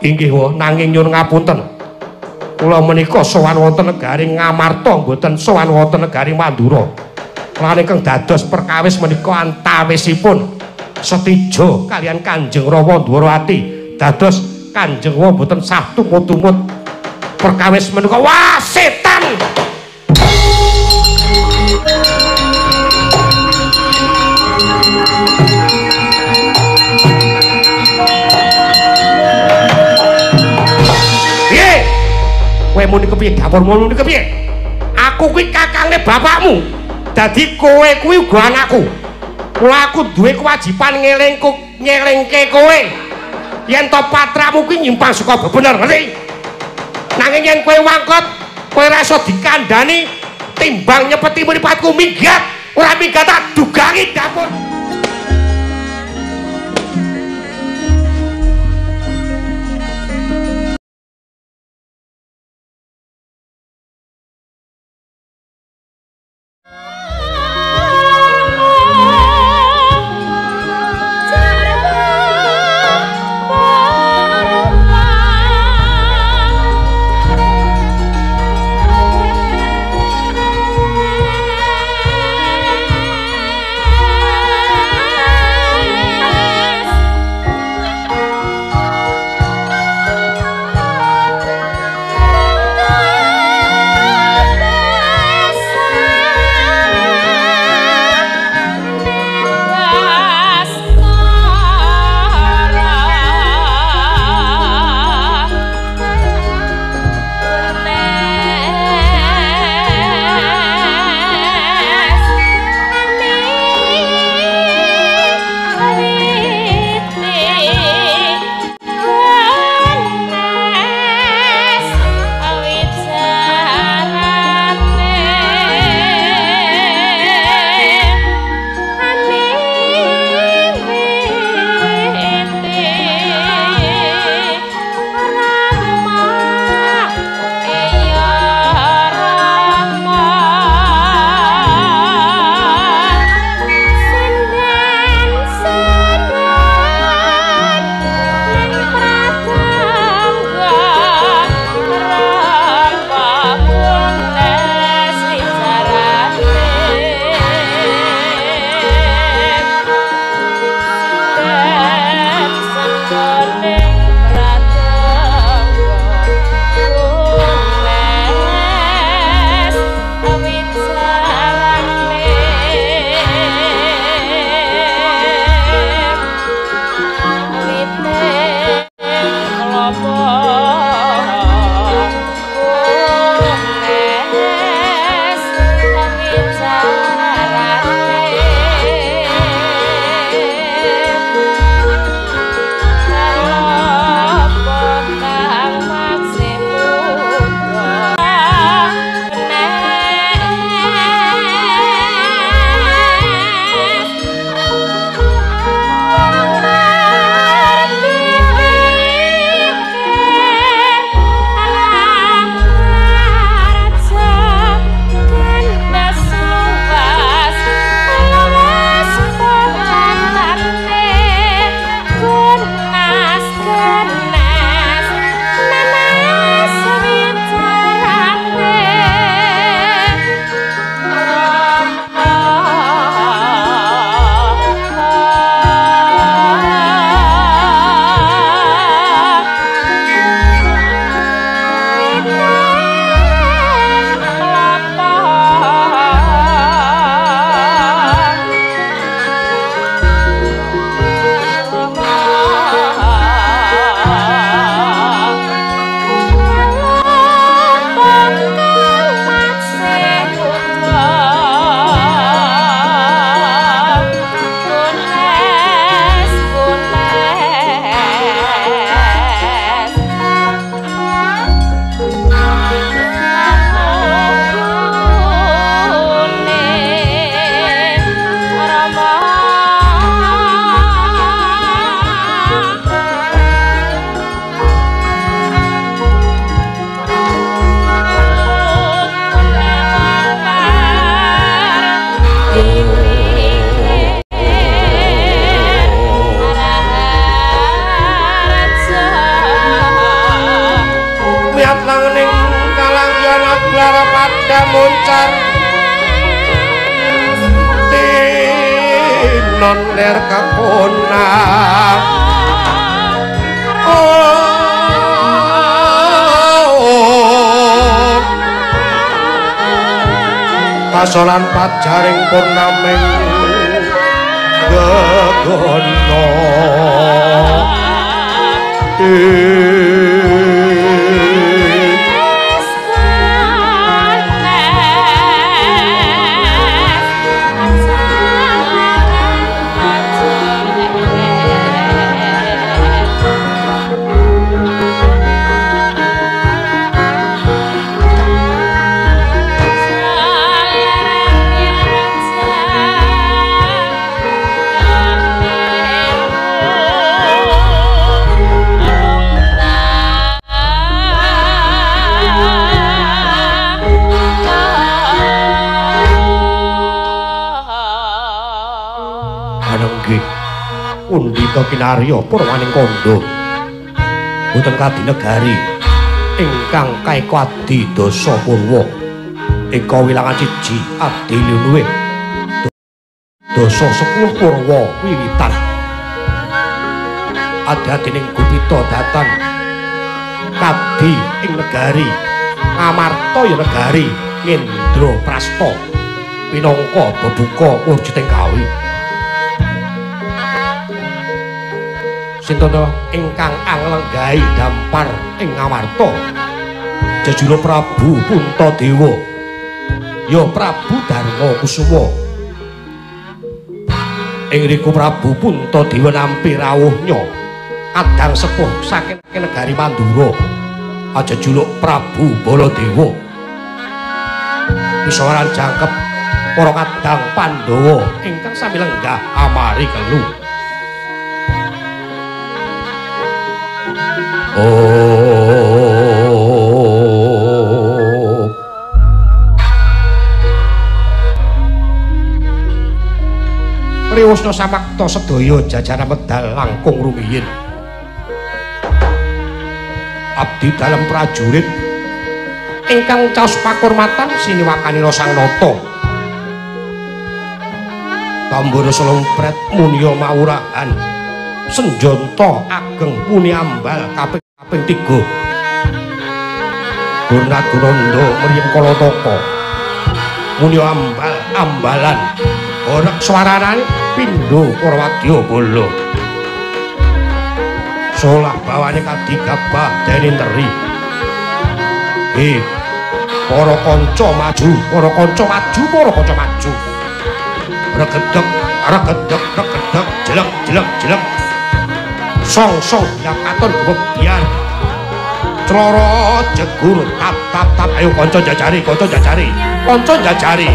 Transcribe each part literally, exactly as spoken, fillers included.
Inggih wa nanging nyuwun ngapunten. Kula menika sowan wonten negari Ngamarta mboten sowan wonten negari Mandura. Lan ingkang dados perkawis menika antawisipun Setija kalian Kanjeng Rama Dwarawati. Dados Kanjeng wa mboten sah tumut-tumut perkawis menika. Wah, setan. Kowe muni kepiye dapurmu muni kepiye? Aku kuwi kakange bapakmu. Dadi kowe kuwi uga anakku. Kula aku duwe kewajiban ngelingku nyelingke kowe. Yen to patramu kuwi nyimpang saka bebener, ngerti? Nanging yen kowe wangkot, kowe ora iso dikandani timbang nyepeti mripatku minggat. Ora minggat tak dugangi dapur. Thank you. moncar tinon ler kepunang oh pasolan pajaring purnaming gegono Undhita kinarya purwaning kandha boten kadinegari ingkang kaeka adi dasa purwa ing kawilangan siji adi luwih dasa sepuluh purwa wiwitan adi-adining Gupita datan kadi ing negari Ngamarta ya negari Ngendraprasta pinangka bebuka wujuding gawe Sintono ingkang anglenggahi dampar ing Ngamarta jejuluk Prabu Puntadewa ya Prabu Darma Kusuma ing riku Prabu Puntadewa nampi rawuhnya kadang sepuh saking negari Mandura jejuluk Prabu Baladewa pisawaran jangkep para kadang Pandhawa ingkang sami lenggah amari kelu oh Riwusna samakta sedaya jajaran medal langkung rumiyin abdi dalem prajurit ingkang caos pakurmatan siniwakanira Sang Nata Tambara Slompret Munya Mawurahan Senjanta ageng muni ambal kaping kaping tiga Gurnat Gunanda mriyem Kalataka muni ambal ambalan orek swarane pindho Parawadya Bala solah bawane kadigabah dening teri eh para kanca maju para kanca maju para kanca maju regedeg regedeg regedeg jelek jelek jelek song song yang katon bebiar cloro jegur tap tap tap ayo kanca jajari kanca jajari kanca jajari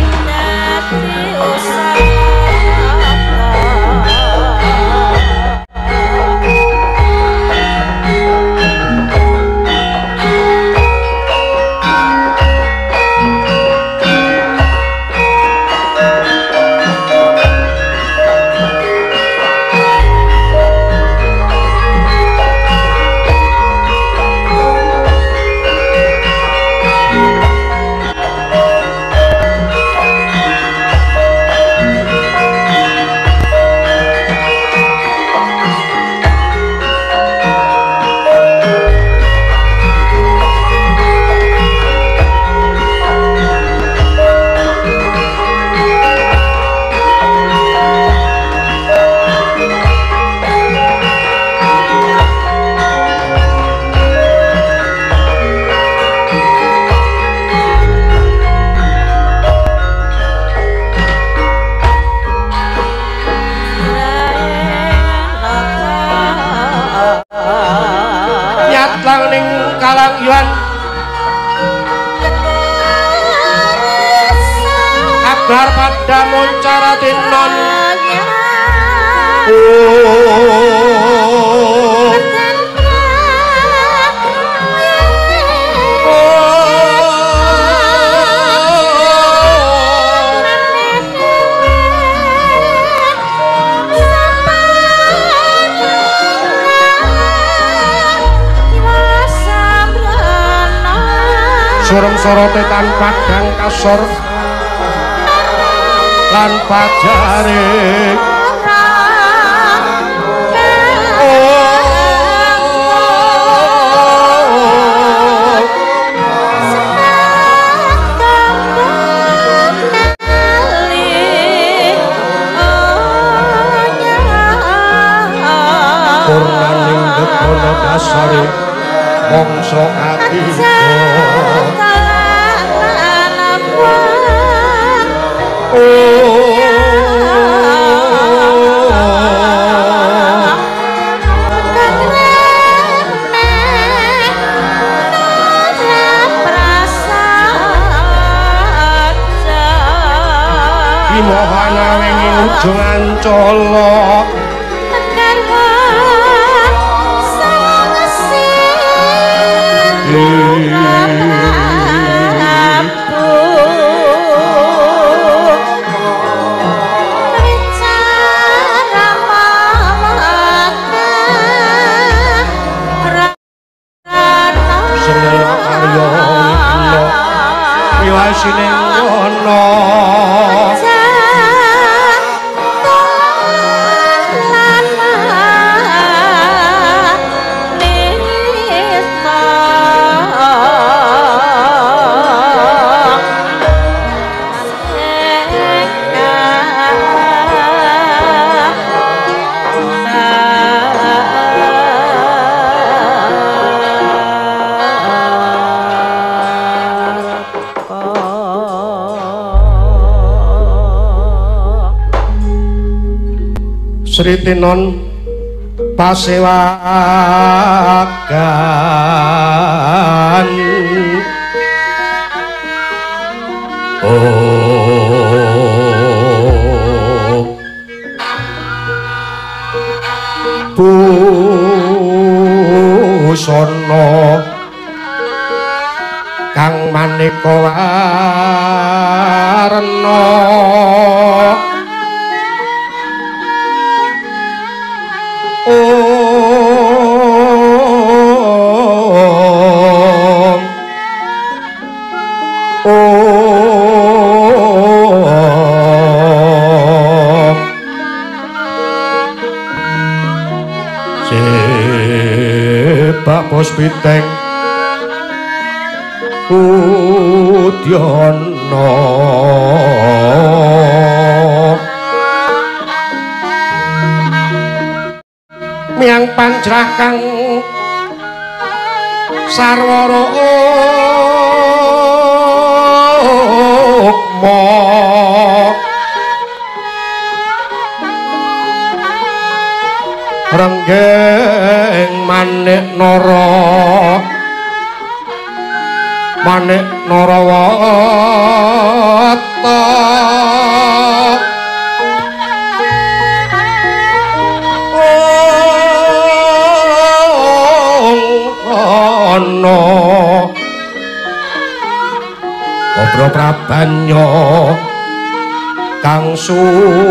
Kalangyuan kabar pada moncara tinon sorote tanpa dang kasor lan pajare purnaning begono dasare mongso atiku Mohana wengi ujung ancala Senela Arya Wibna wiwasining wana Sri Tinon pasewakan oh busana kang maneka warna Puspiteng Udyana miang pancrah kang sarwara ukma renggeng manik nara manik narawata ana obro prabanya kang su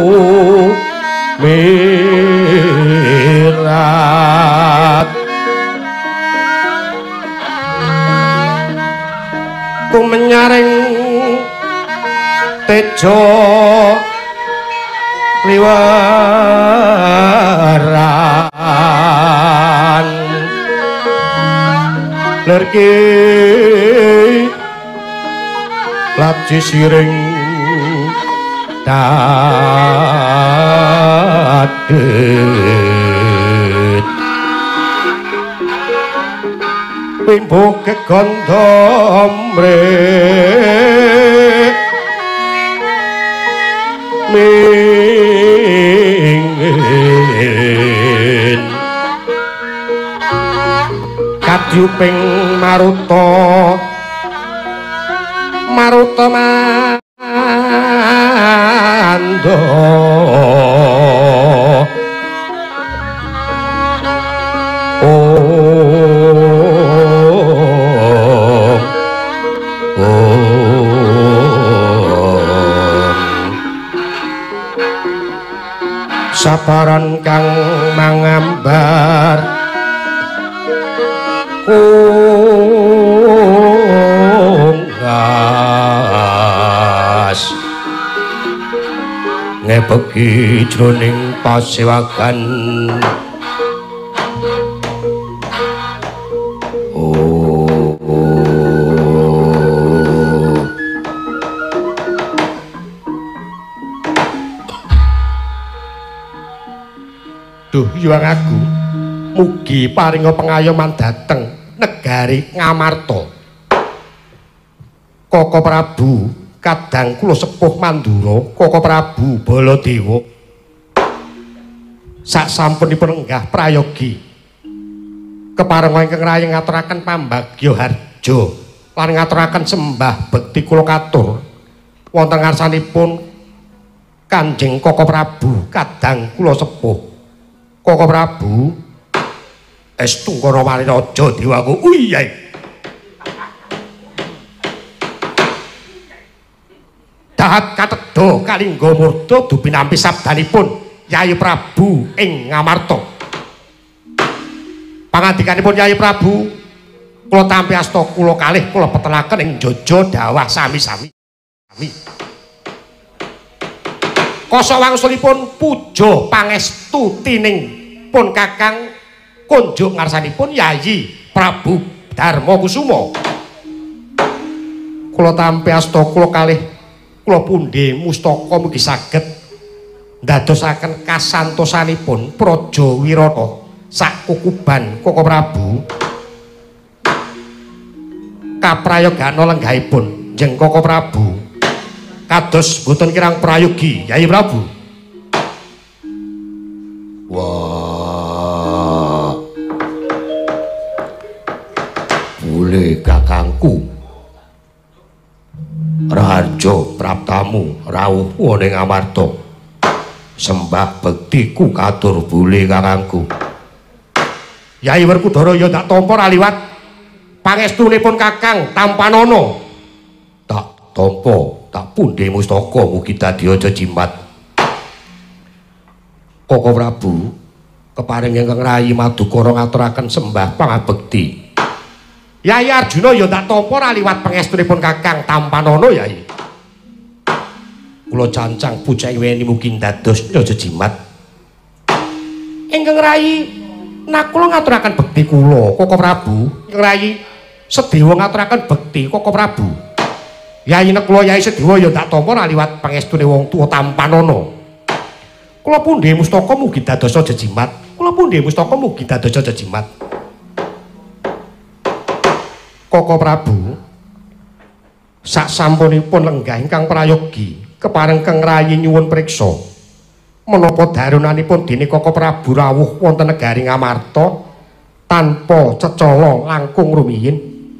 mirat ku menyaring tejo liwaran lerki lapci siring dadet pimbuh kegandha mrek mingin kadyuping maruta maruta mando saparan kang mangambar unggal begi jroning pasewakan. Oh, oh. Duh yuang aku mugi paringa pengayoman dhateng negari Ngamarta. Koko Prabu kadang kula sepuh Mandura, Koko Prabu Baladewa sak sampunipun enggah prayogi keparenga ingkang rayi ngaturaken pambagya harja lan ngaturaken sembah bekti kula katur wonten ngarsanipun Kanjeng Koko Prabu kadang kula sepuh Koko Prabu Estungkara Waliraja Dewaku. Uyai dahat katedha kalingga murda dupi nampi sabdanipun Yayi Prabu ing Ngamarta. Pangandikanipun Yayi Prabu kula tampi asta kula kalih kula petelaken ing jaja dawah sami-sami. Kasa wangsulipun puja pangestu tining pun Kakang kunjuk ngarsanipun Yayi Prabu Darma Kusuma. Kula tampi asta kula kalih kula pundhe mustaka mugi saged ndadosaken kasantosanipun Praja Wirata sak kukuban Koko Prabu kaprayogana lenggahipun njeng Koko Prabu kados boten kirang prayogi Yayi Prabu. Wah boleh kakangku Raja Praptamu rawuh ning Ngamarta sembah bektiku katur bule kakangku. Yayi Werkudara ya tak tampa raliwat pangestunipun Kakang Tampanana. Tak tampa, tak pundhe mustaka mugi dadi aja jimat. Koko Prabu keparing ingkang rayi Madukara ngaturaken sembah pangabekti. Yayi Arjuna ya tak tampa raliwat pangestunipun Kakang Tampanana Yayi. Kula cancang pucake weni mugi dados aja jimat. Ingkang rayi nak kula ngaturaken bekti kula Koko Prabu. Ingkang rayi Sedewa ngaturaken bekti Koko Prabu. Yayi nek kula Yayi Sedewa ya tak tampa raliwat pangestune wong tuwa Tampanana. Kula pundhe mustaka mugi dados aja jimat. Kula pundhe mustaka mugi dados aja jimat. Koko Prabu sak sampunipun lenggah ingkang prayogi kepareng keng rayi nyuwun priksa menapa darunanipun dene Koko Prabu rawuh wonten negari Ngamarta tanpa cecala langkung rumiyin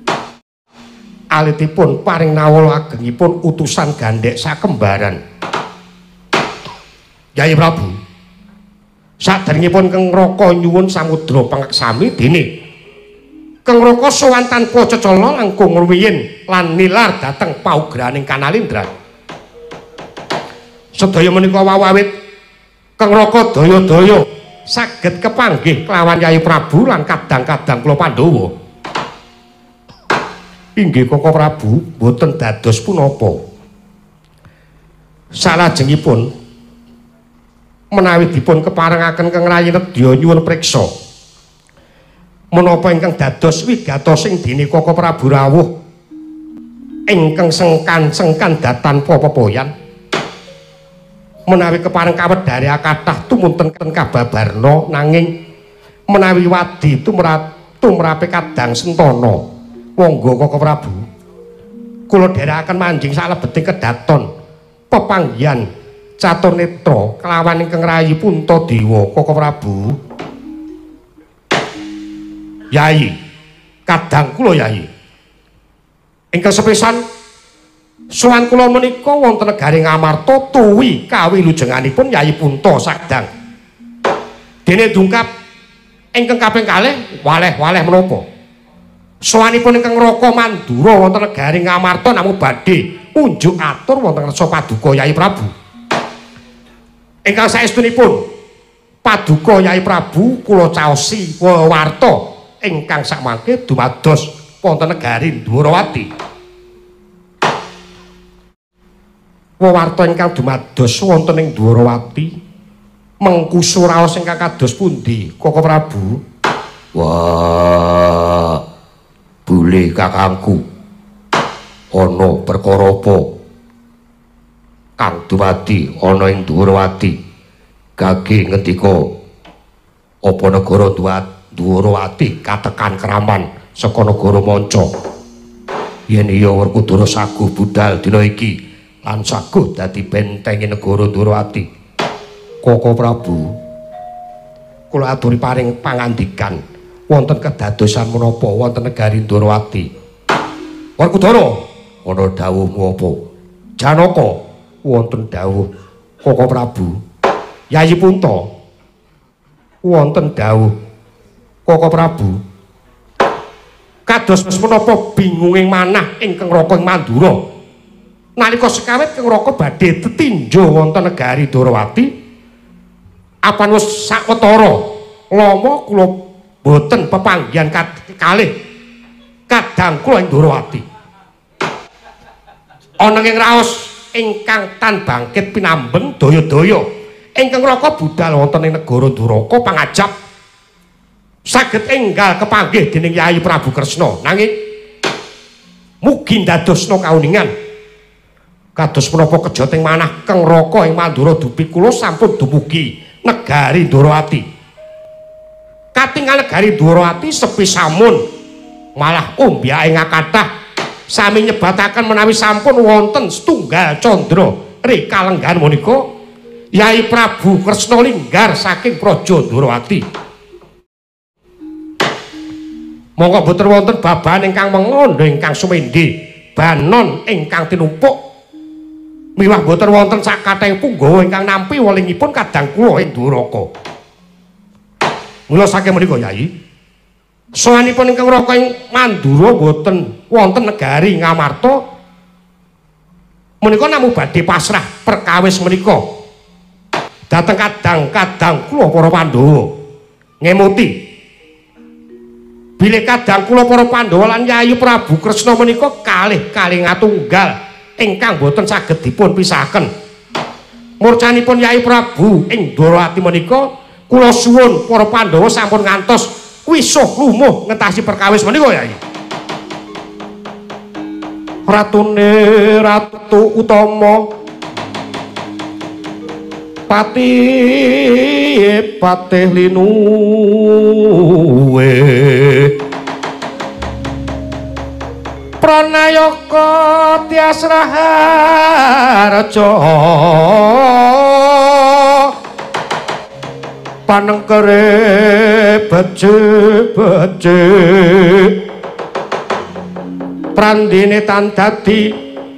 alitipun paring nawala agengipun utusan gandhek sakembaran. Yayi Prabu saderengipun keng Raka nyuwun samudra pangeksami dene Kang Raka sowan tanpa cecala langkung rumiyin lan nilar dhateng paugraning Kanalindra. Sedaya menika wawit Kang Raka daya-daya saged kepanggih kelawan Yayi Prabu lan kadang-kadang kula Pandhawa. Inggih Koko Prabu boten dados punapa. Salajengipun menawi dipun keparengaken Kang Rayi Nedya nyuwun priksa menapa ingkang dados wigatosing dene Koko Prabu rawuh ingkang sengkan-sengkan datan pepoyan menawi kepareng kawedhare kathah tumunten kababarna nanging menawi wadi tumrap tumrape kadang sentana monggo Koko Prabu kula dherekaken manjing salebeting kedaton pepanggihan catur netra kelawan ingkang rayi Puntadewa Koko Prabu. Yayi kadang kula Yayi ingkang sepisan sowan kula menika wonten negari Ngamarta tuwi kawilujenganipun Yayi Punta Sagdang dene dungkap ingkang kaping kalih waleh-waleh menapa sowanipun ingkang Raka Mandura wonten negari Ngamarta namung badhe unjuk atur wonten ngarsa paduka Yayi Prabu ingkang saestunipun paduka Yayi Prabu kula caosi wewarta ingkang sakmangke dumados wonten negari Dwarawati. wewarta ingkang dumados wonten ing Dwarawati mengku suraos ingkang kados pundi Koko Prabu? Wah, bule kakangku, ana perkara apa kang dumadi ana ing Dwarawati? Gage ngendika apa negara Dwarawati katekan keraman saka negara manca. Yen iya Werkudara saguh budal dina iki lan saguh dadi bentengi negara Dwarawati. Koko Prabu, kula aturi paring pangandikan wonten kedadosan menapa wonten negari Dwarawati. Werkudara, ana dawuhmu apa? Janaka, wonten dawuh Koko Prabu. Yayi Punta, wonten dawuh Koko Prabu. Kados menapa bingunging manah ingkang Raka ing Mandura nalika sekawit Kang Raka badhe tetinjo wonten negari Dwarawati apan wis sawetara lama kula boten pepanggihan kalih kadang kula ing Dwarawati ana ing raos ingkang tan bangkit pinambeng daya-daya ingkang Raka budal wonten ing negara Duraka pangajap saged enggal kepanggih dening Yayi Prabu Kresna nanging mugi ndadosna kauningan kados menapa kejoting manah Kang Raka ing Mandura dupi kula sampun dumugi negari Dwarawati. Katingal negari Dwarawati sepi samun malah umbyake ngakathah sami nyebataken menawi sampun wonten setunggal candra rikalenggan menika Yayi Prabu Kresna linggar saking praja Dwarawati. Monggo boten wonten babahan ingkang mengondo ingkang sumendhe banon ingkang tinumpuk miwah boten wonten sakathahing punggawa ingkang nampi walingipun kadang kula ing Dwaraka. Mula saking menika Yayi sawanipun ingkang Raka ing Mandura boten wonten negari Ngamarta menika namung badhe pasrah perkawis menika dhateng kadang-kadang kula para Pandhawa ngemuti bilih kadang kula para Pandhawa lan Yayi Prabu Kresna menika kalih-kalih ngatunggal ingkang boten saged dipun pisahaken. Murcanipun Yayi Prabu ing Dwarawati menika kula suwun para Pandhawa sampun ngantos wisuh lumuh ngentasi perkawis menika Yayi. Ratune Ratu Utama Pati Patih Linuwe Pranayaka Tias Raharja Panengkere beje-beje Prandine tan dadi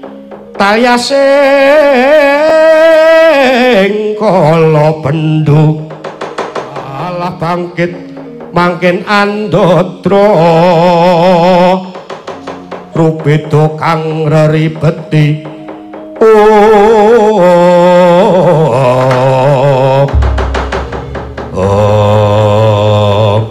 tayasing kala bendu alah bangkit mangkin andodra rubeda kang reribeti oh, oh.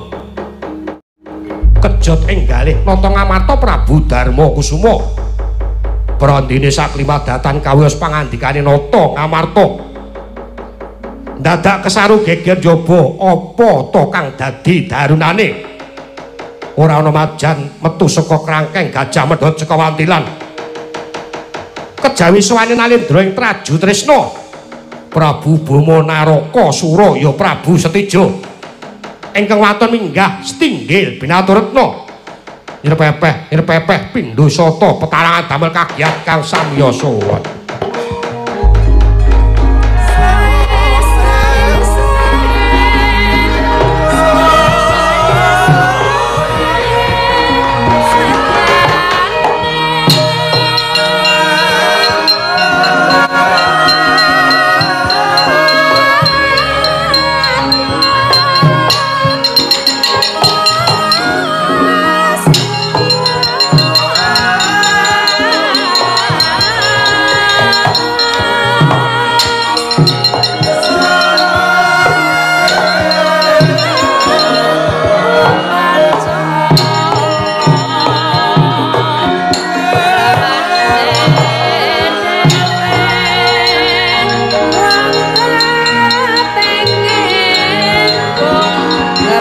Kejot enggalih nata Ngamarta Prabu Darma Kusuma Prandine saklimadatan kawiyos pangandikane nata Ngamarta dadak kesaru geger jaba apa to kang dadi darunane ora ana majan metu saka krangkeng gajah medhot saka wantilan kejawi sowane Nalendra ing Traju Tresna Prabu Bama Naraka Suraya Prabu Setija ingkang waton minggah setinggil Binaturetna nyirpepeh nyirpepeh pindho sata petarangan damel kagiat kang samya sowan.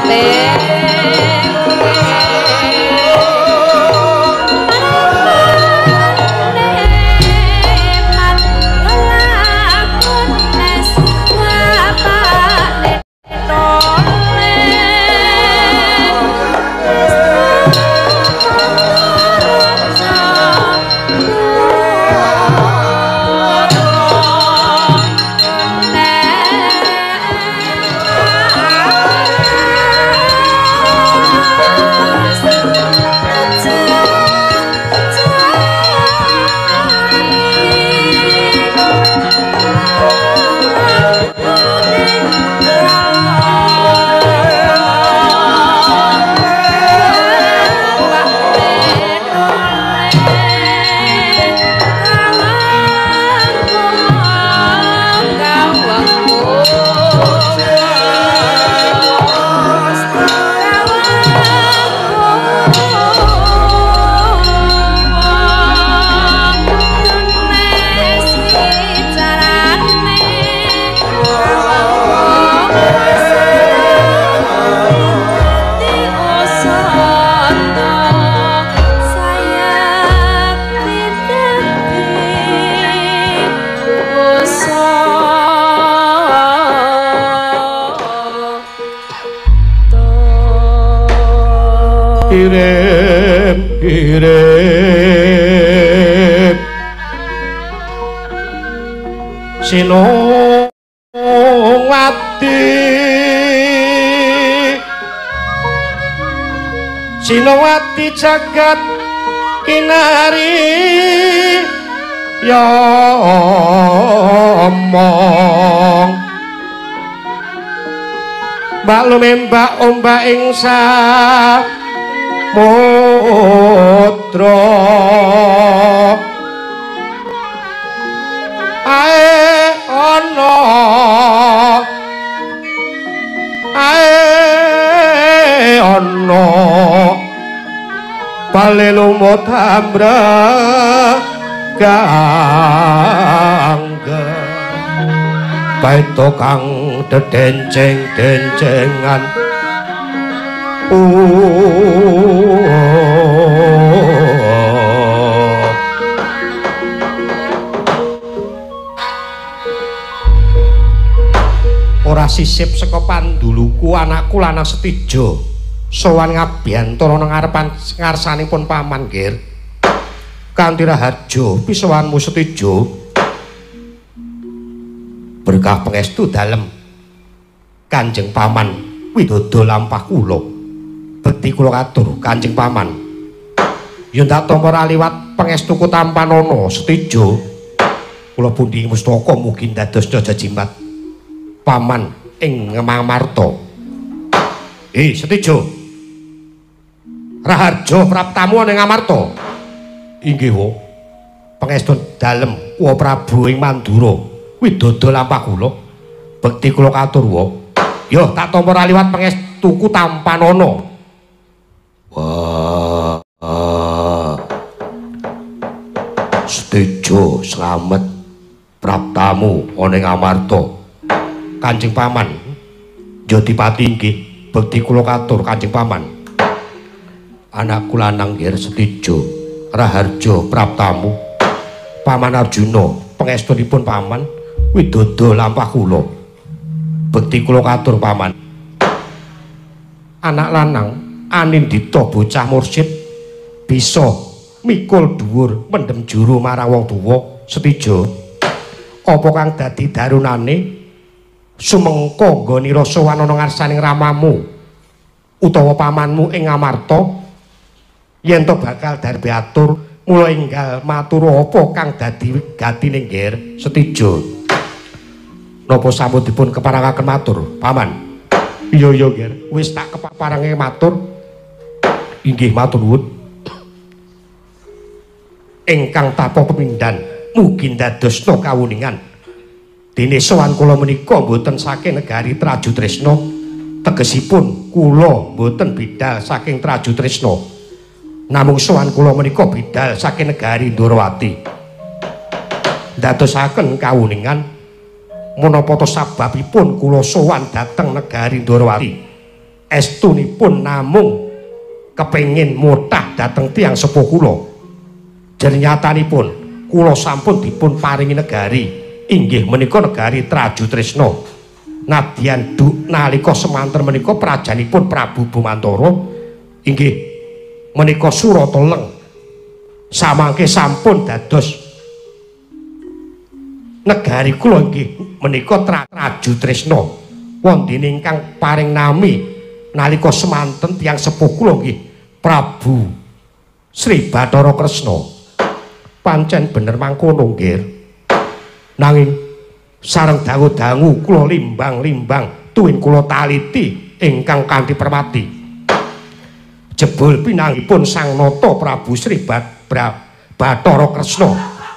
Irem irem Sinowati Sinowati jagat kinari ya omong mbak lumembak ombak ingsa Putra ae ana ae ana bale lumut ambra gangga baito kang dedenceng-dencengan Uh, ora sisip saka panduluku anakku lanang Setijo sowan ngabiyantara nang ngarepan ngarsanipun paman nggih kanthi raharja pisowanmu Setijo berkah pangestu dalem Kanjeng Paman Widodo lampah kula bekti kula katur Kanjeng Paman yen tak tampa liwat pangestuku tampanana Setijo kula pundi mustaka mugi dados jajimat paman ing Ngamarta. Eh Setijo raharja praptamu ning Ngamarta. Inggih wa pangestu dalem wa Prabu ing Mandura Widodo lampah kula bekti kula katur wa yo tak tampa liwat pangestuku tampanana. Wah, ah. Setijo slamet praptamu ana ing Ngamarta. Kanjeng Paman Jodipati inggih bekti kula katur Kanjeng Paman. Anakku lanang nggih Setijo raharja praptamu Paman Arjuna pangestunipun Paman Widodo lampah kula bekti kula katur Paman. Anak lanang Anindita bocah mursid bisa mikul dhuwur mendem juru marang wong tuwa. Setijo apa kang dadi darunane sumengka nggonira sowan ana ngarsaning ramamu utawa pamanmu ing Ngamarta yen to bakal darbe atur mula enggal matur apa kang dadi gatine nggih Setijo napa sampun dipun keparangaken matur paman. Iya iya nggih wis tak keparange matur. Inggih matur nuwun. Ingkang tapa pemindhan mugi ndadosna kawuningan. Dene sowan kula menika mboten saking negari Traju Tresna. Tegesipun kula mboten bidal saking Traju Tresna. Namung sowan kula menika bidal saking negari Ndorowati. Ndadosaken kawuningan menapa to sababipun kula sowan dhateng negari Ndorowati. estunipun namung kepengin mutah dhateng tiyang sepuh kula. Jernyatanipun kula sampun dipun paringi negari inggih menika negari Traju Tresna. Nadyan duk nalika semanten menika prajanipun Prabu Bumantara inggih menika Surateleng samangke sampun dados negari kula inggih menika Traju Tresna. Wonten ingkang paring nami nalika semanten tiyang sepuh kula nggih Prabu Sri Bathara Kresna. Pancen bener mangkono nggih. Nanging sareng dangu-dangu kula limbang-limbang tuwin kula taliti ingkang kanthi permati. Jebul pinanggipun Sang Nata Prabu Sri Bathara Kresna.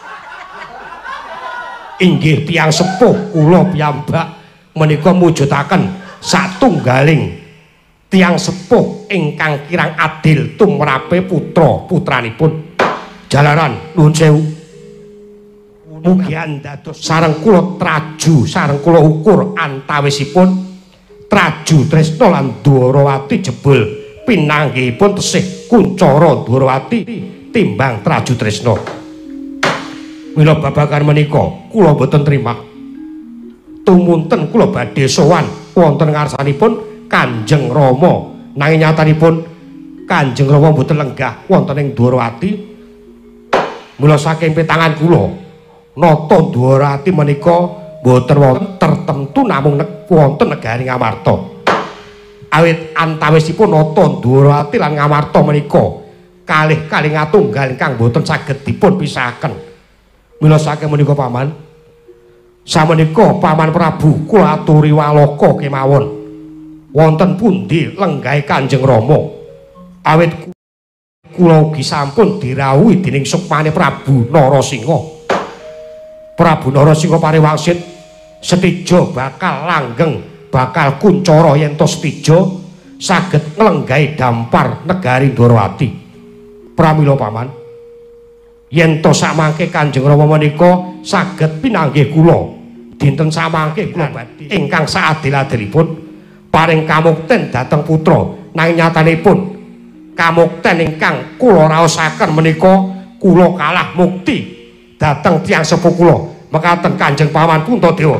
Inggih tiyang sepuh kula piyambak menika mujudaken satunggaling tiyang sepuh ingkang kirang adil tumrape putra putranipun. Jalaran nuwun sewu. Mugi dados sareng kula traju sareng kula ukur antawisipun Traju Tresna lan Dwarawati jebul pinanggihipun tesih Kuncara Dwarawati timbang Traju Tresna. Mila babagan menika kula boten trimah. Tumunten kula badhe sowan wonten ngarsanipun Kanjeng Rama. Nanging nyatanipun Kanjeng Rama boten lenggah wonten ing Dwarawati. Mula saking petangan kula Nata Dwarawati menika boten wonten tertentu namung wonten negari Ngamarta. Awit antawisipun Nata Dwarawati lan Ngamarta menika kalih kalingatunggal ingkang boten saged dipun pisahaken. Mila saking menika paman samenika paman Prabu kula aturi walaka kemawon wonten pundi lenggahe Kanjeng Rama. Awit kula ugi sampun dirawuhi dening sukmane Prabu Narasingha. Prabu Narasingha pariwangsit setija bakal langgeng bakal kuncara yen to setija saged nglenggahi dampar negari Dwarawati. Pramila paman yen to samangke Kanjeng Rama menika saged pinanggih kula dinten samangke kula badhe ingkang saadil-adilipun paring kamukten dhateng putra. Nanging nyatanipun kamukten ingkang kula raosaken menika kula kalah mukti dhateng tiyang sepuh kula mekaten Kanjeng Paman Puntadewa.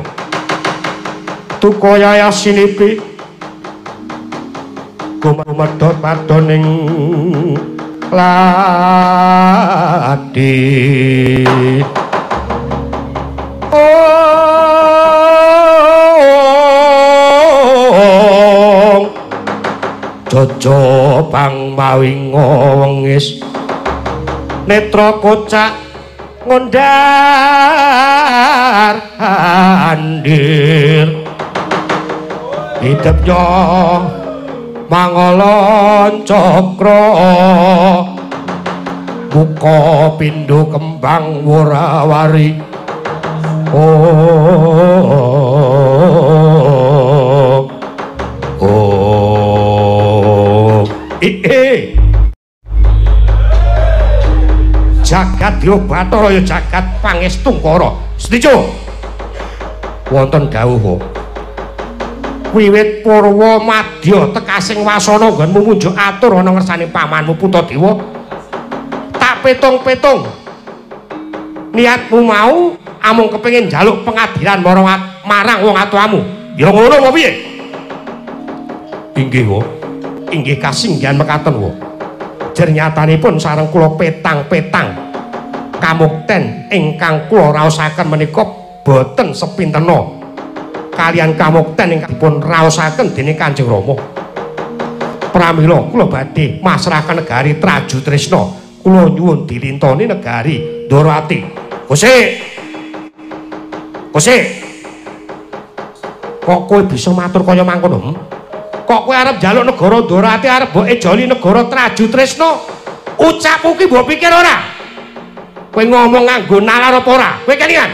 Tukaya sinipi kumedhot padoning ladi oh jojo bang mawinga wengis netra kocak ngondar andir hidupnya mangolon cokro buka pindu kembang wurawari oh oh eh jagat Dewa Bathara ya jagat pangestungkara. Setuju wonten dawuh wiwit purwa madya tekasing wasana nggonmu munjuk atur ana ngersane pamanmu Puntadewa. Tak petung-petung niatmu mau amung kepengin njaluk pengadilan marang marang wong atuamu. Ya ngono apa piye? Inggih, Wo. Inggih kasinggihan mekaten, Wo. Jernyatanipun sareng kula petang-petang kamukten ingkang kula raosaken menika boten sepintena kalian kamukten ingkang dipun raosaken dening Kanjeng Rama. Pramila kula badhe masrahaken negari Traju Tresna. Kula nyuwun dilintoni negari Dwarawati. Gusik. Gusik. Kok kowe bisa matur kaya mangkono? Hmm? Kok kowe arep njaluk negara Dwarawati arep mbok ejoli negara Traju Tresna? Ucapmu ki mbok pikir ora? Kowe ngomong nganggo nalar apa ora? Kowe kelingan?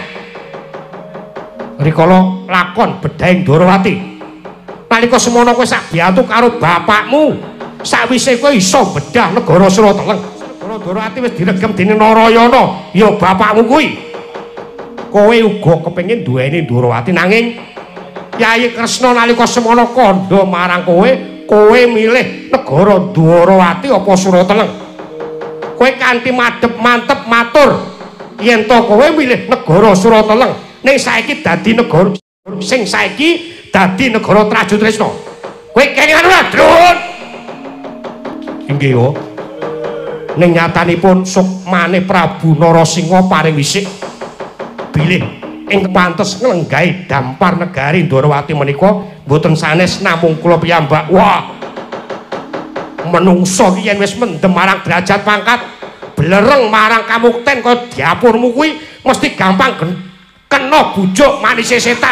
Rikala lakon bedhaing Dwarawati. Nalika semono kowe sak biatu karo bapakmu, sakwise kowe iso bedah negara Surateleng. Negara Dwarawati wis diregem dening Narayana, ya bapakmu kuwi. Kowe uga kepengin duweni Dwarawati nanging Yayi Kresna nalika semono kandha marang kowe, kowe milih negara Dwarawati apa Surateleng? Kowe kanthi madhep mantep matur yen to kowe milih negara Surateleng ning saiki dadi negara sing saiki dadi negara Trajutresna. Kowe kengen ora, Drun? Inggih, yo. Ning nyatanipun sukmane Prabu Narasingha paring wisik bilih ing pantes nglenggahi dampar negari Dwarawati menika mboten sanes namung kula piyambak. Wah, menungso ki yen wis mendem marang derajat pangkat blereng marang kamukten kaya diapurmu kuwi mesti gampang kena bujuk manise setan.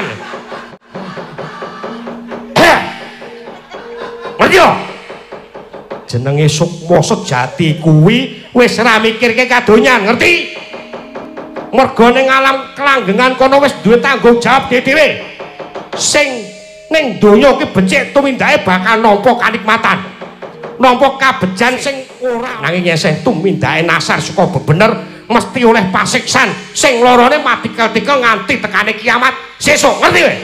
Ngerti yo? Jenenge Sukma Sejati kuwi wis ora mikirke kadonyan, ngerti? Merga ning alam kelanggengan kono wis duwe tanggung jawab dhewe. Sing ning donya ki becik tumindake bakal nampa kanikmatan. Nampa kabejan sing ora nanging nyeseh tumindake nasar saka bebener mesti oleh pasiksan sing lorone matikel-tikel nganti tekane kiamat sesuk, ngerti kowe?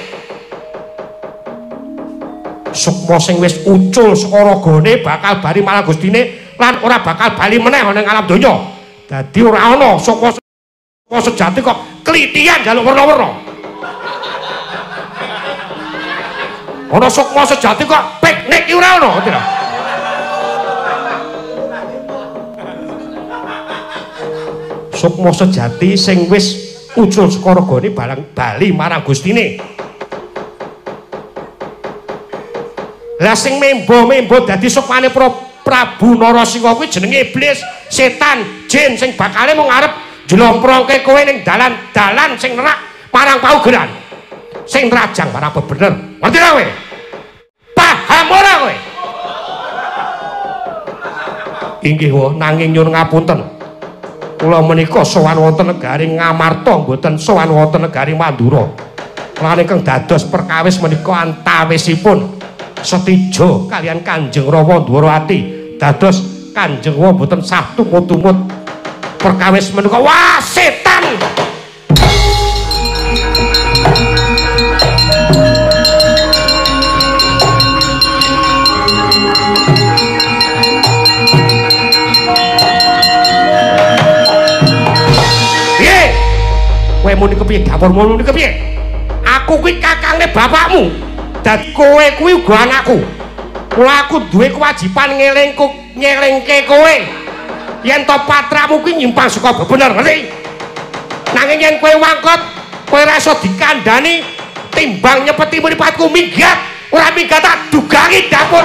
Sukma sing wis ucul saka ragane bakal bali marang Gustine lan ora bakal bali meneh ning alam donya. Dadi ora ana Sukma Sejati kok klitian njaluk werna-werna. Ana Sukma Sejati kok piknik ki ora ana, ngerti lho. Sukma Sejati sing wis ucul saka ragane bali marang Gustine. Lah sing membo-membo dadi sukmane Prabu Narasingha kuwi jenenge iblis, setan, jin sing bakale mung arep jlomprongke kowe ning dalan-dalan sing nerak marang paugeran. Sing rajang marang bener. Ngerti ora kowe? Paham ora kowe? Inggih wae, nanging nyuwun ngapunten. Kula menika sowan wonten negari Ngamarta, mboten sowan wonten negari Mandura. Lan ingkang dados perkawis menika antawisipun Setija kalian Kanjeng Rama Dwarawati dados Kanjeng Rama mboten sah tumut-tumut perkawis menika. Wah, setan. Piye? Kowe muni kepiye? Dapurmu muni kepiye? Aku kuwi kakange bapakmu. Dadi kowe kuwi uga anakku. Kula aku duwe kewajiban ngelingku nyelingke kowe. Yen to patramu kuwi nyimpang saka bebener, ngerti? Nanging yen kowe wangkot, kowe ora iso dikandani timbang nyepeti mripatku minggat, ora minggat tak dugangi dapur.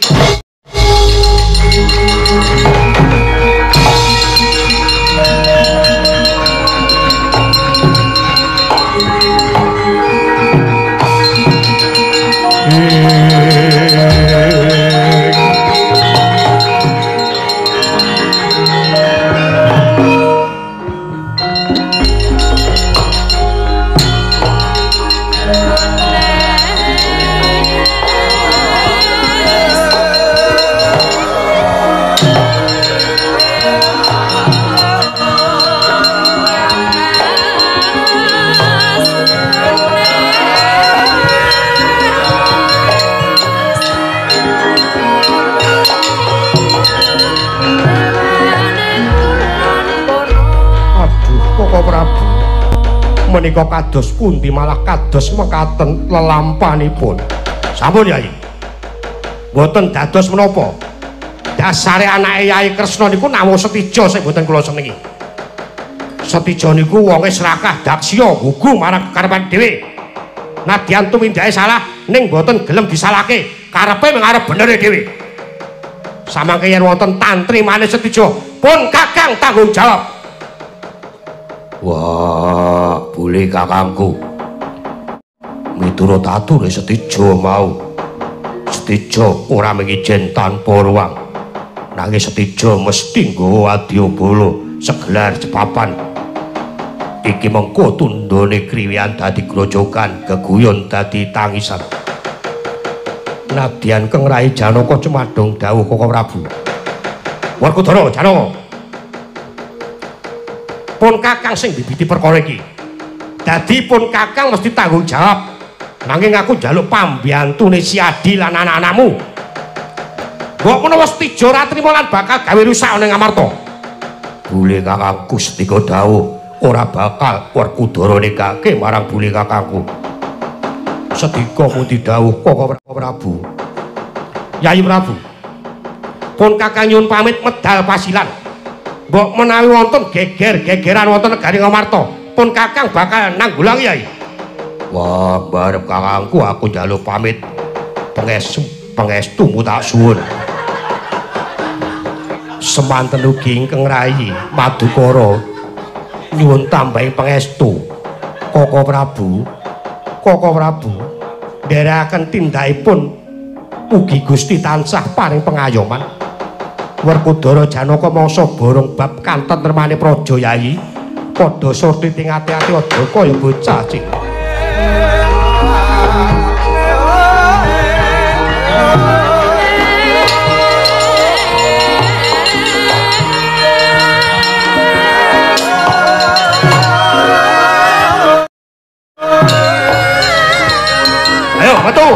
Menika kados pundi malah kados mekaten lelampanipun. Sampun Yai. Mboten dados menapa. Dasare anake Yai Kresna niku namung Setija sing mboten kula senengi. Setija niku wonge serakah daksya gugu marang kekarepan dhewe. Nadyan tumindake salah ning mboten gelem disalahke, karepe mengarep benere dhewe. Samangke yen wonten tantri manis Setija, pun Kakang tanggung jawab. Wah, boleh kakangku. Miturut ature Setija mau. Setija ora mengijen tanpa ruang. Nanging Setija mesti nggawa wadyabala segelar jepapan. Iki mengko tundhone kriwian dadi grojogan, geguyon dadi tangisan. Nadyan keng Rai Janaka cemadhong dawuh Kaka Prabu. Werkudara Janaka. Pun Kakang sing bibiti perkara iki. Dadi pun Kakang mesti tanggung jawab. Nanging aku njaluk pambiyantune si Adi lan anak-anakmu. Mbok menawa Stijo ora trima lan bakal gawe rusak ning Ngamarta. Bule kakangku Stika dawuh ora bakal Werkudara nikahke marang bule kakangku. Sedika mundi dawuh Koko Prabu. Yayi Prabu. Pun kakang nyuwun pamit medal pasilan. Mbok menawi wonten geger-gegeran wonten negari Ngamarta, pun kakang bakal nanggulang Yai. Wah, barep kakangku aku njaluk pamit. Pengestu, pengestumu tak suwun. Semanten ugi ingkang rayi Madukara nyuwun tambahi pangestu. Koko Prabu, Koko Prabu, nderekaken tindakipun ugi Gusti tansah paring pengayoman. Werkudara Janaka mangsa borong bab kantentremane praja Yayi, padha surti ting ati-ati aja kaya bocah cilik. Ayo, metu.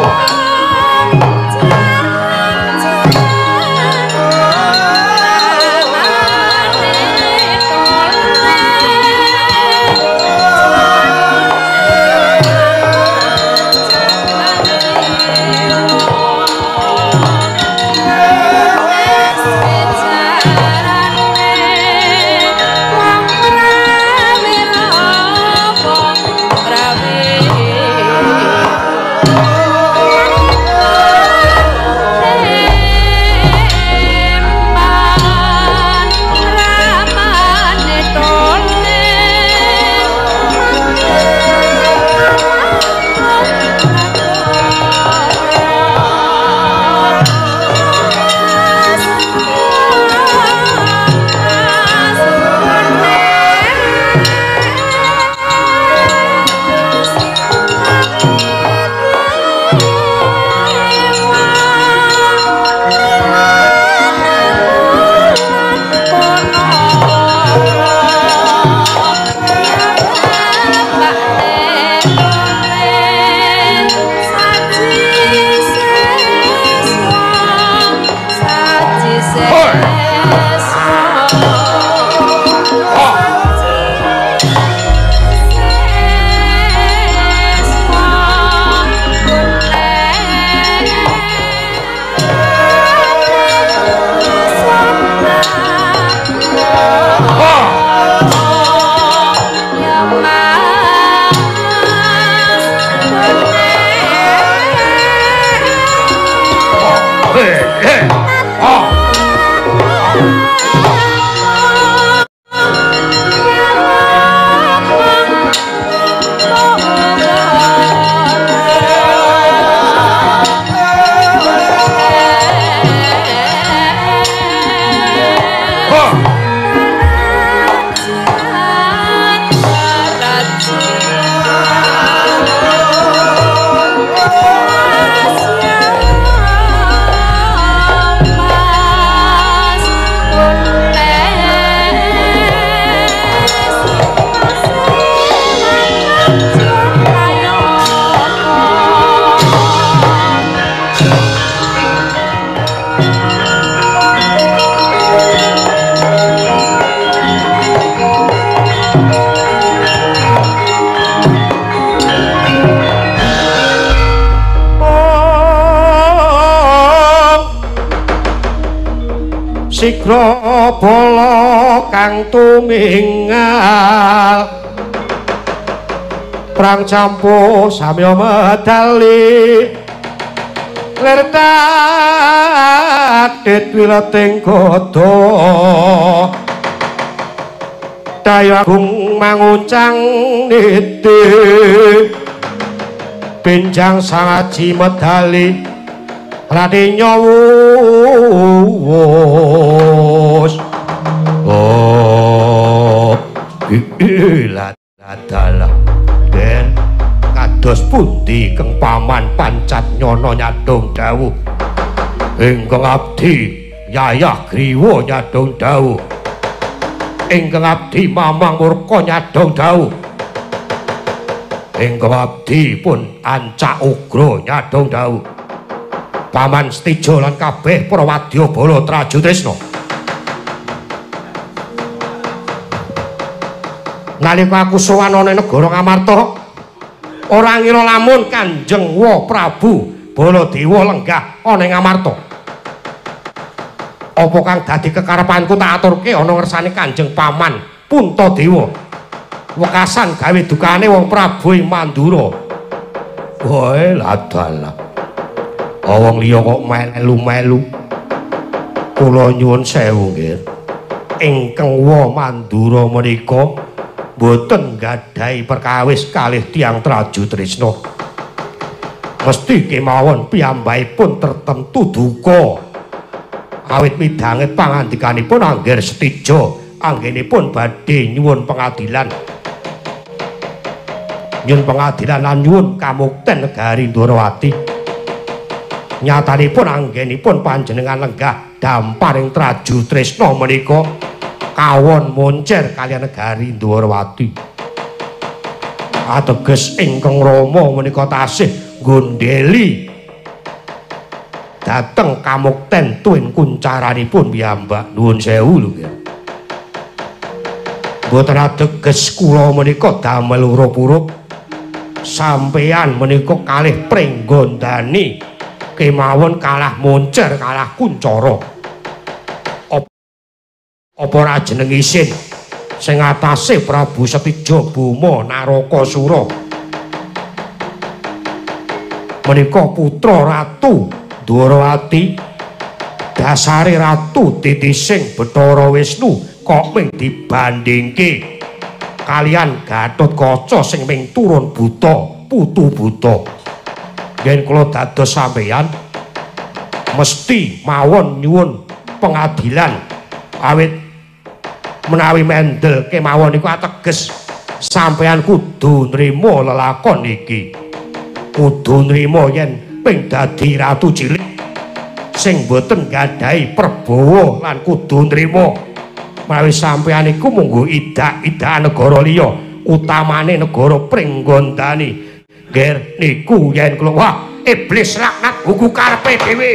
Sigra bala kang tumingal prang campuh samya medali lertat wileting godo daya agung manguncang niti benjang sangaji medali radi nyawus oh ilah dalah den kados pundi keng paman pancat nyono nyadong dawuh ingkang abdi yayah griwa nyadong dawuh ingkang abdi mamang murka nyadong dawuh ingkang abdi pun ancak ugra nyadong dawuh Paman Setijo lan kabeh para wadyabala Trajutresna. Nalika aku sowan ana negara Ngamarta, ora ngira lamun Kanjeng Wa Prabu Baladewa lenggah ana ing Ngamarta. Apa kang dadi kekarepanku tak aturke ana ngersane Kanjeng Paman Puntadewa. Wekasan gawe dukane wong Prabu Mandura. Wae ladalah. Wong liya kok melu-melu. Kula nyuwun sewu nggih. Ingkang Wa Mandura menika boten gadhahi perkawis kalih tiyang Trajutresna. Mesti kemawon piyambakipun tertentu duka. Awit midhanget pangandikanipun angger Setijo anggenipun badhe nyuwun pengadilan. Nyuwun pengadilan lan nyuwun kamukten negari Ndwarawati. Nyatanipun anggenipun panjenengan lenggah damparing Trajutresna menika kawon moncer kaliyan negari Ndwarawati. Ateges ingkang Rama menika tasih nggondheli dhateng kamukten tuwin kuncaranipun piyambak. Nuwun sewu lho nggih. Mboten ateges kula menika damel urup-urup sampeyan menika kalih pringgondani kemawon kalah moncer kalah kuncara. Apa ora jeneng isin sing atase Prabu Setijo Boma Narakasura menika putra Ratu Ndwarawati, dasare Ratu Titising Bathara Wisnu kok ming dibandingke kalian Gatotkaca sing ming turun buta putu buta. Yen kula dados sampeyan mesti mawon nyuwun pengadilan awit menawi mendel kemawon iku ateges sampeyan kudu nrimo lelakon iki. Kudu nrimo yen ping dadi ratu cilik sing boten gadhahi prabawa lan kudu nrimo menawi sampeyan iku munggo idak-idakan negara liya utamane negara Pringgondani. Ger niku yen kula wah iblis laknat buku karepe dhewe.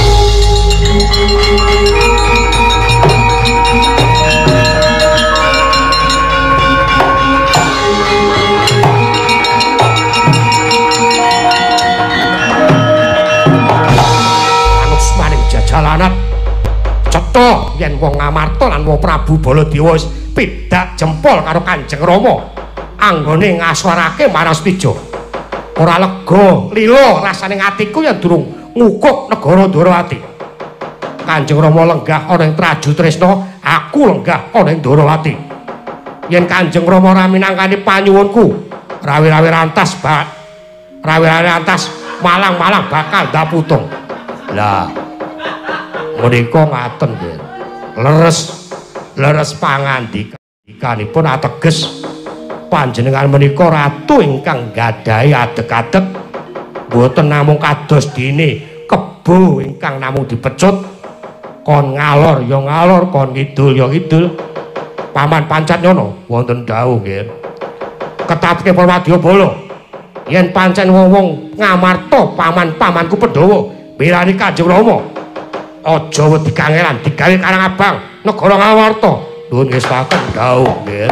Manus maning jajalanat cetha yen wong Ngamarta lan wong Prabu Baladewa wis pidak jempol karo Kanjeng Rama anggone ngaswarake marang Setijo. Ora lega lila rasane atiku yen durung ngukuk negara Ndwarawati. Kanjeng Rama lenggah ana ing Trajutresna, aku lenggah ana ing Ndwarawati. Yen Kanjeng Rama ora minangkani panyuwunku, rawi-rawi rantas bak rawi-rawi rantas malang-malang bakal daputung. Lah menika ngaten nggih. Leres leres pangandikanipun ateges panjenengan menika ratu ingkang gadhahi adeg-adeg boten namung kados dene kebo ingkang namung dipecut kon ngalor ya ngalor kon ngidul ya ngidul. Paman pancen ngono wonten dawuh nggih ketatke para wadyabala yen pancen wong-wong Ngamarta paman-pamanku Pandhawa mirani Kanjeng Rama aja wedi kangelan digawe Karang Abang negara Ngamarta. Nuwun ngestaken dawuh nggih.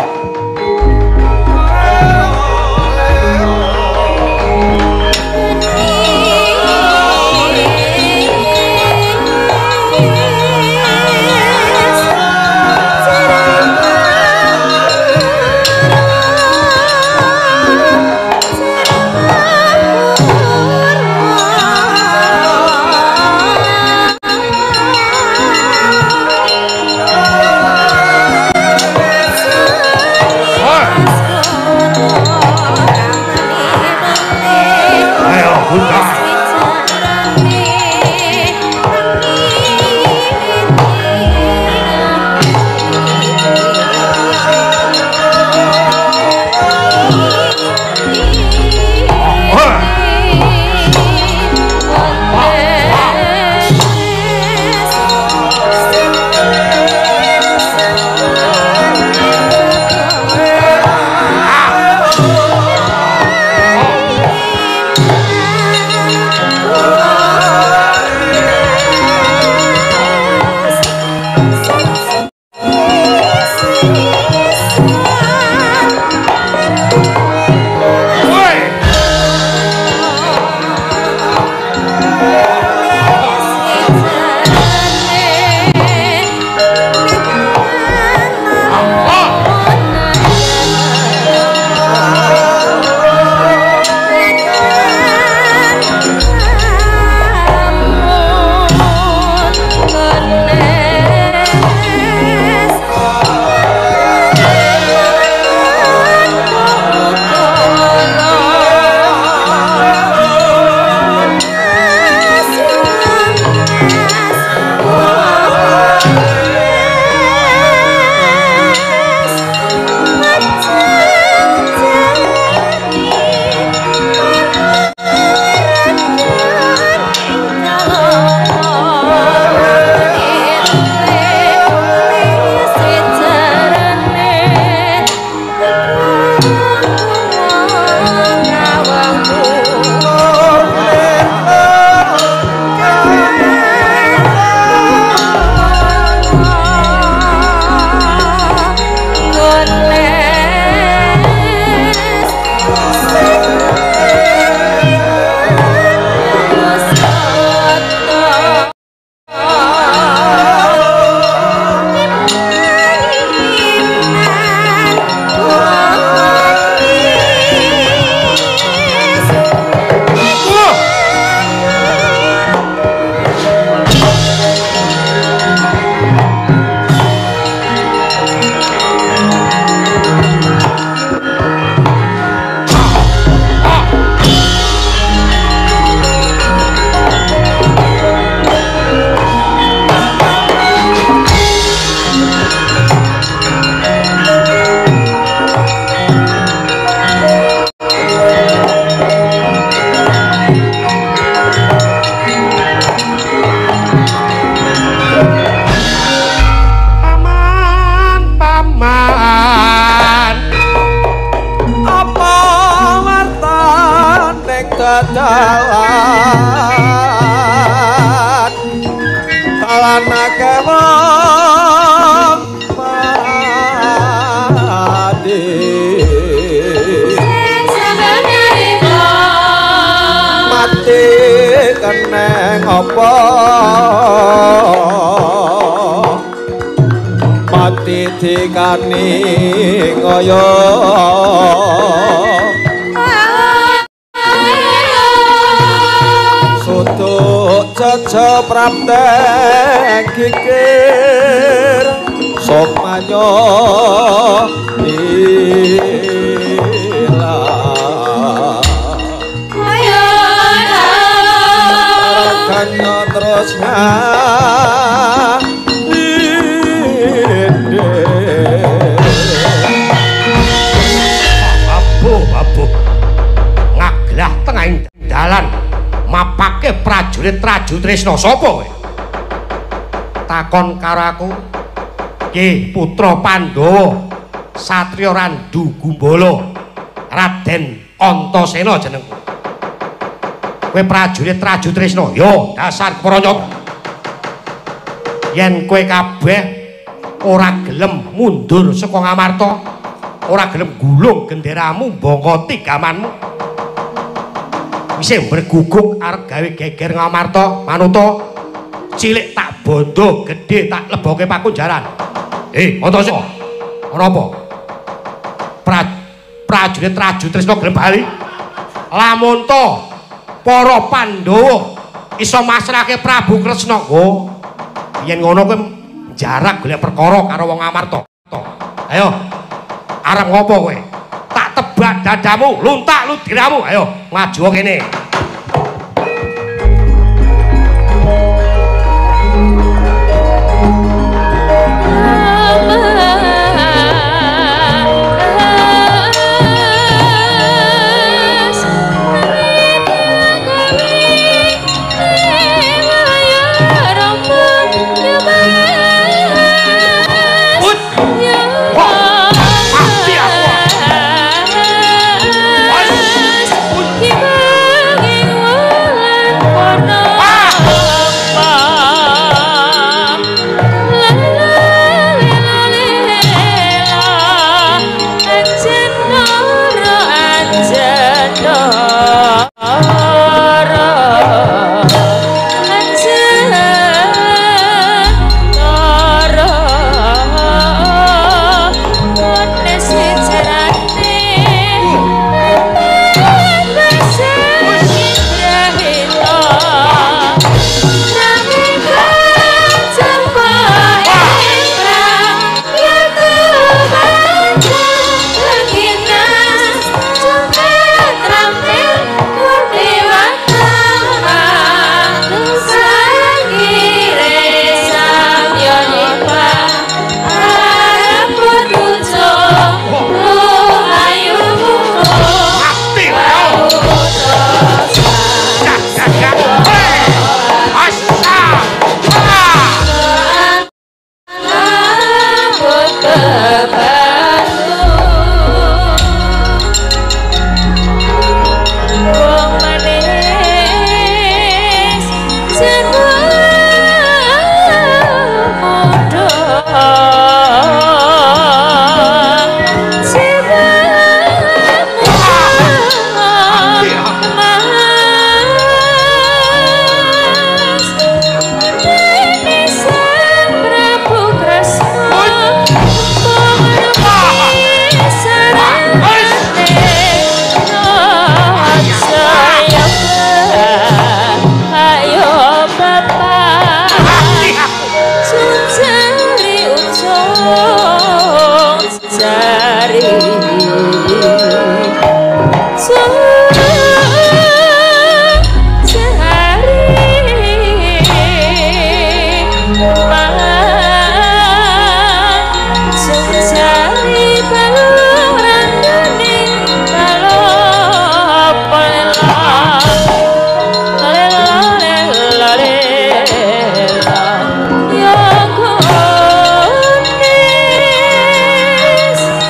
dalan talanake wong mati mati keneng apa mati dikani ngaya soto jaja praptek kikir sok manyo ilang ayo kanyo terus ngah ngaglah tengahing dalan mapake prajurit-prajurit Tresna sapa kowe? Takon karo aku. Nggih, putra Pandhawa, Satriya Randu Gumbala, Raden Antasena jenengku. Kowe prajurit-prajurit Tresna? Yo, dasar pranyata. Yen kowe kabeh ora gelem mundur saka Ngamarta, ora gelem gulung genderamu mbangkoti gamanmu, isih berguguk arep gawe geger Ngamarta, manuta cilik tak bondo, gedhe tak leboke pakunjaran. Eh, Antasena, ana apa? Pra, prajurit-prajurit Tresna gelem bali? Lamun to para Pandhawa iso masrahke Prabu Kresna, oh, yen ngono kowe jarak golek perkara karo wong Ngamarta. Ayo, arep ngopo kowe? Tak tebak dadamu, luntak ludiramu. Ayo, maju kene.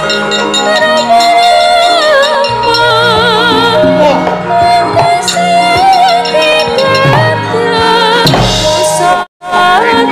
See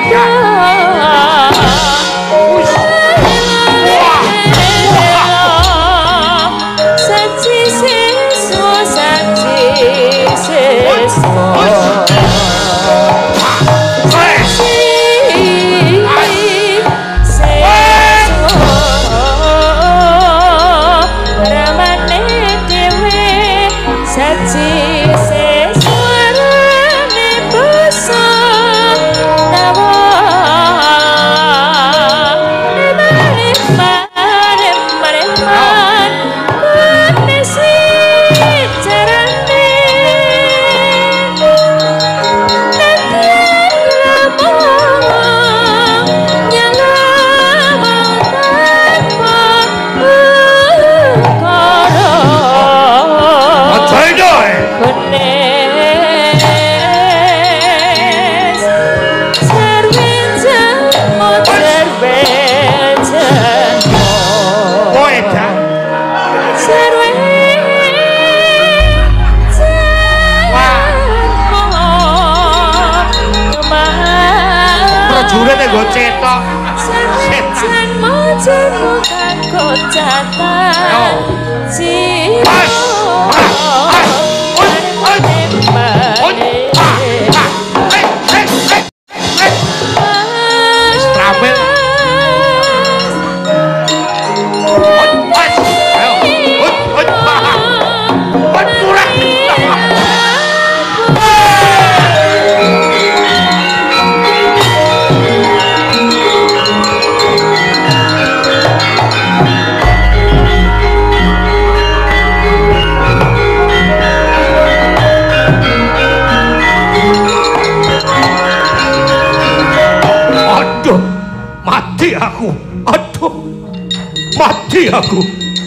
Aku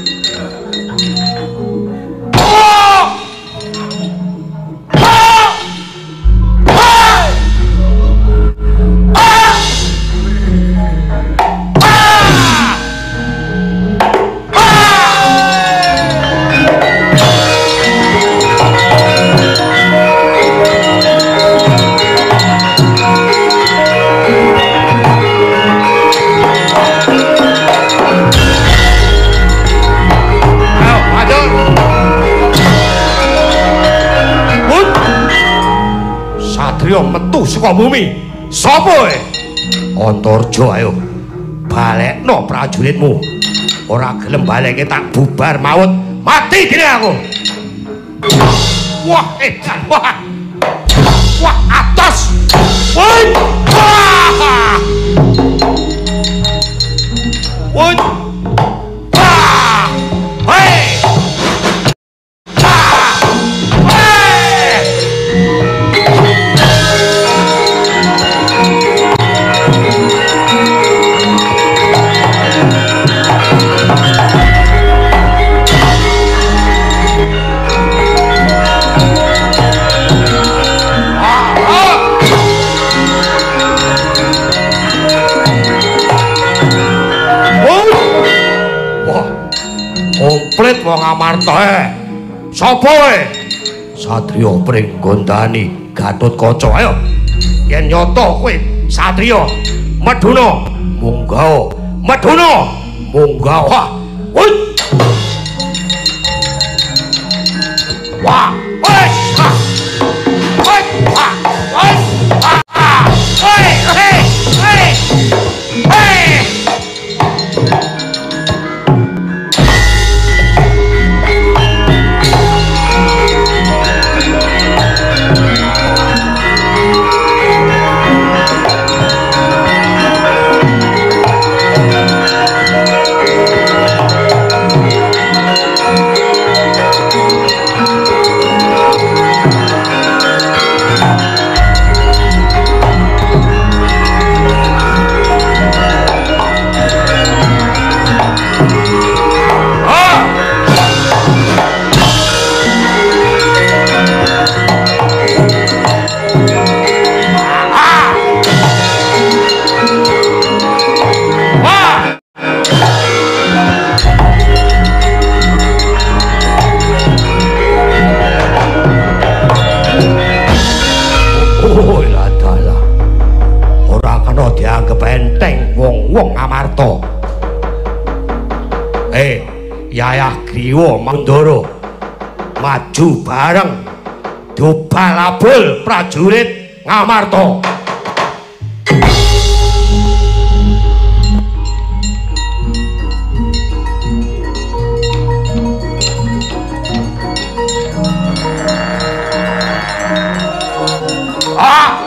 metu saka bumi. Sapa kowe? Antarja ayo. Balekno prajuritmu. Ora gelem baleke tak bubar maut. Mati dene aku. Wah, edan. Wah. Wah, atas. Woi. Wah. Woi. Wah. Hei. Komplit wong Amarta e. Sapa kowe? Satriya Pringgondani Gatotkaca. Ayo. Yen nyata kowe satriya, medhuna munggah. Medhuna munggah. Woi. Wah, wes. Woi, wah, wes. Ah. Woi, hei, hei. Hei. benteng wong-wong Amarta. Eh, Yayah Griwa Mandara maju bareng dobalabul prajurit Ngamarta. Ah!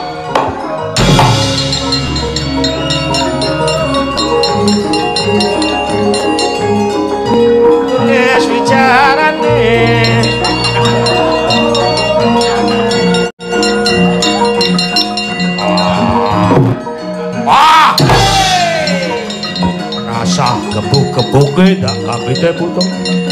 Yes, bicarane. Wah! Rasa gebuk-gebuke ndak kabite putung.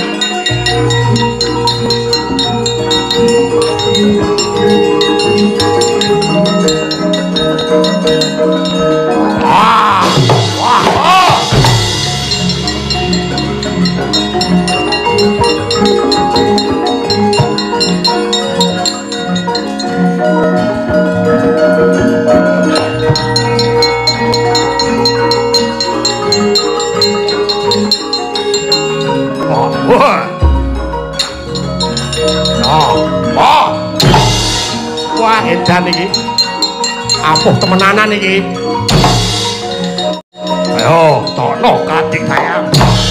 Wah! Wah! Oh! Wah! Oh! Oh! Wah, edan iki. Apuh temenanan iki. Ayo, tono kadik sayang.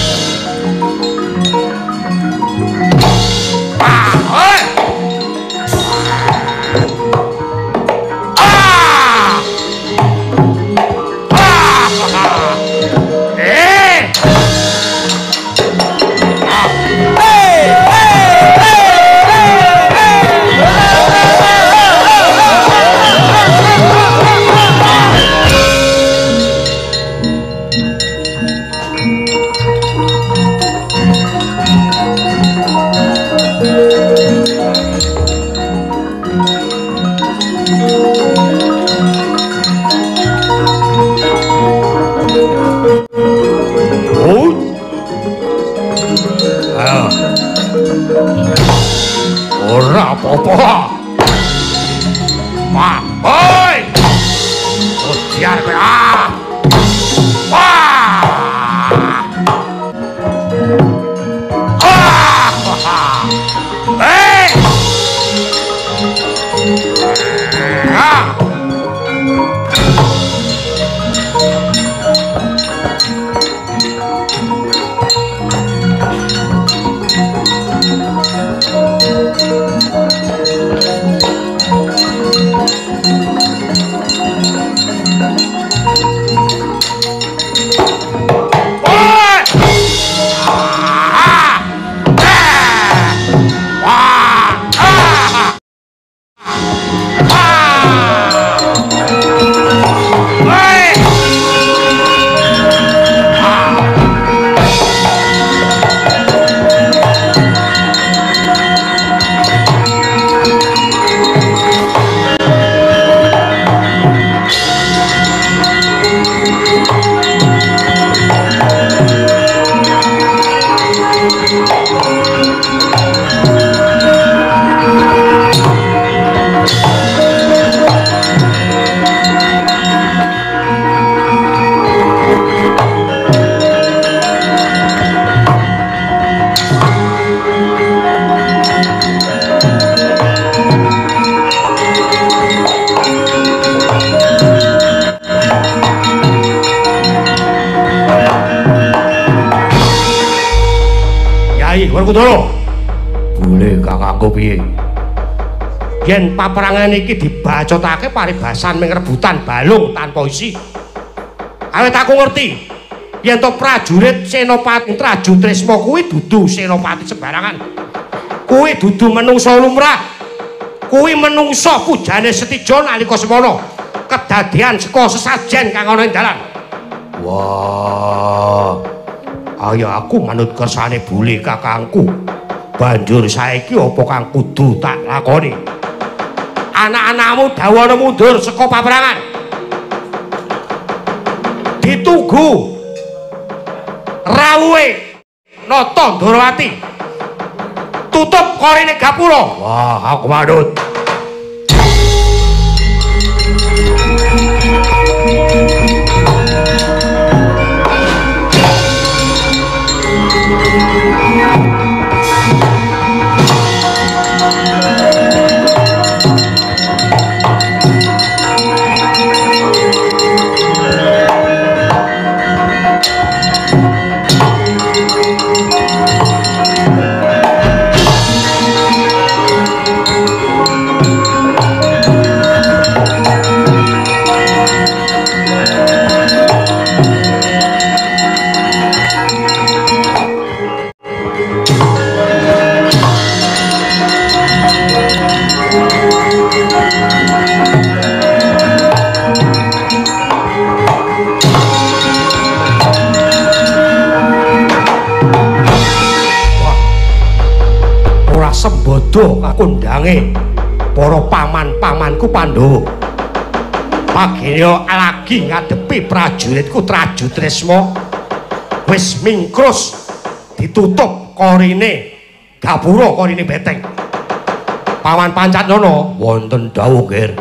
Ah, oi. Ah! Ah! Eh! Ah! Hey! Ora apa-apa. Wah, oi. Odiar kowe ah. Wah. Ah. Eh. Ah. Werkudara. Boleh kakangku piye? Yen paperangan iki dibacotake paribasan ming rebutan balung tanpa isi. Awit aku ngerti yen to prajurit Senopati Traju Tresna kuwi dudu senopati sembarangan. Kuwi dudu menungsa lumrah. Kuwi menungsa pujane Setija nalika semana kedadean saka sesajen kang ana ing dalan. Wah. Ayo aku manut kersane bule kakangku. Banjur saiki apa kang kudu tak lakoni? Anak-anakmu dawane mundur saka paperangan. Ditunggu rawuhe Nata Ndarawati. Tutup korine gapura. Wah, aku manut. sedo kakondange para paman-pamanku Pandhawa. Pagenya lagi ngadepi prajuritku Traju Tresna wis mingkrus ditutup korine gapura korine beteng. Paman Pancatnana wonten dawuh nggih.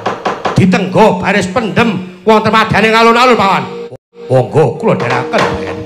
Ditenggo baris pendem wonten madane alun-alun pawan. Monggo kula dherekaken.